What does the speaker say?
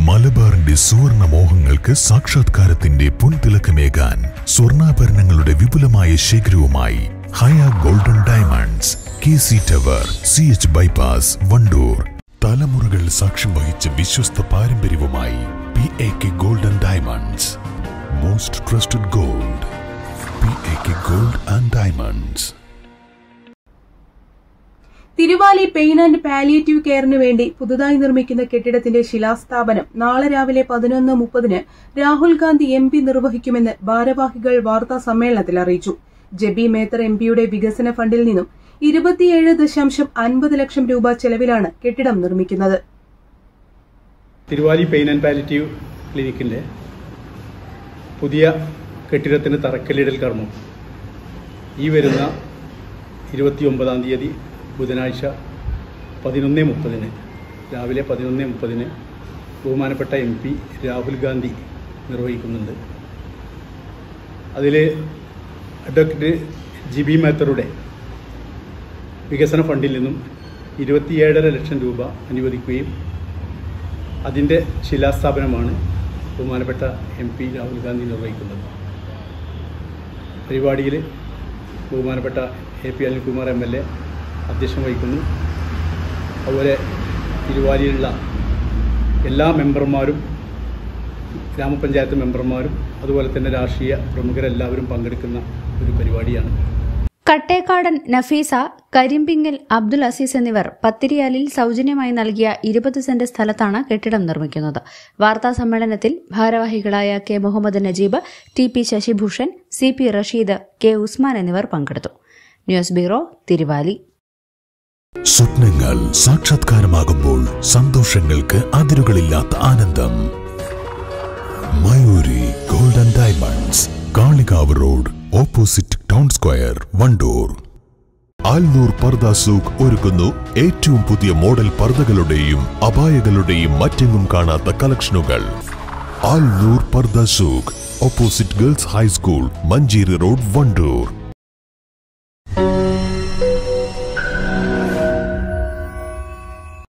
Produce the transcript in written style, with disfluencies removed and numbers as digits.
മലബാറിന്റെ സുവർണ മോഹങ്ങൾക്ക് സാക്ഷാത്കാരത്തിന്റെ പൊൻതിളക്കമേകാൻ സ്വർണ്ണാഭരണങ്ങളുടെ വിപുലമായ ശേഖരവുമായി Haya golden diamonds, KC tower, CH bypass, Wandoor. തലമുറകൾ സാക്ഷ്യം വഹിച്ച വിശ്വസ്ത പാരമ്പര്യവുമായി PAK golden diamonds. Most trusted gold, PAK gold and diamonds. Thiruvali pain and palliative കെയറിന് വേണ്ടി പുതുതായി നിർമ്മിക്കുന്ന കെട്ടിടത്തിന്റെ ശിലാസ്ഥാപനം നാളെ രാവിലെ 11:30 രാഹുൽ ഗാന്ധി MP നിർവഹിക്കുമെന്ന് ഭാരവാഹികൾ വാർത്താ സമ്മേളനത്തിൽ അറിയിച്ചു. ജെബി മേത്തർ MPയുടെ വികസന ഫണ്ടിൽ നിന്നും 27.50 ലക്ഷം രൂപ ചെലവിലാണ് കെട്ടിടം നിർമ്മിക്കുന്നത്. തിരുവാലി പെയിൻ ആൻഡ് പാലിയേറ്റീവ് ക്ലിനിക്കിന്റെ പുതിയ കെട്ടിടത്തിന് തറക്കല്ലിടൽ കർമ്മം ഈ വരുന്ന 29-ാം തീയതി ബുധനാഴ്ച 11:30 രാവിലെ 11:30 ബഹുമാനപ്പെട്ട MP രാഹുൽ ഗാന്ധി നിർവഹിക്കുന്നുണ്ട്. അതിൽ അഡ്വക്കേറ്റ് ജെബി മേത്തറുടെ വികസന ഫണ്ടിൽ നിന്നും 27.5 ലക്ഷം രൂപ അനുവദിക്കുകയും അതിൻ്റെ ശിലാസ്ഥാപനമാണ് ബഹുമാനപ്പെട്ട MP രാഹുൽ ഗാന്ധി നിർവഹിക്കുന്നത്. പരിപാടിയിൽ ബഹുമാനപ്പെട്ട AP അനിൽകുമാർ MLA അധ്യക്ഷം വഹിക്കുന്നു. അതുപോലെ തിരുവാലിയിലുള്ള എല്ലാ മെമ്പർമാരും, ഗ്രാമപഞ്ചായത്ത് മെമ്പർമാരും, അതുപോലെ തന്നെ രാഷ്ട്രീയ പ്രമുഖരെല്ലാവരും പങ്കെടുക്കുന്ന ഒരു പരിപാടിയാണ്. കട്ടേക്കാടൻ നഫീസ, കരിമ്പിങ്ങൽ അബ്ദുൽ അസീസ് എന്നിവർ പത്തിരിയാലിൽ സൌജന്യമായി നൽകിയ 20 സെന്റ് സ്ഥലത്താണ് കെട്ടിടം നിർമ്മിക്കുന്നത്. വാർത്താ സമ്മേളനത്തിൽ ഭാരവാഹികളായ K Muhammad Najeeb, TP Shashibhushan, CP Rasheed, K Usman എന്നിവർ പങ്കെടുത്തു. News bureau, Thiruvali. സ്വപ്നങ്ങൾ സാക്ഷാത്കാരമാകുമ്പോൾ സന്തോഷങ്ങൾക്ക് അതിരുകളില്ലാത്ത ആനന്ദം. Mayuri golden diamonds, Kalikavu road, opposite town square, Wandoor. Alnoor Pardha Souq ഒരുക്കുന്നു ഏറ്റവും പുതിയ മോഡൽ പർദകളുടെയും അബായകളുടെയും മറ്റെങ്ങും കാണാത്ത കളക്ഷനുകൾ. Alnoor Pardha Souq, opposite girls high school, Manjeri road, Wandoor.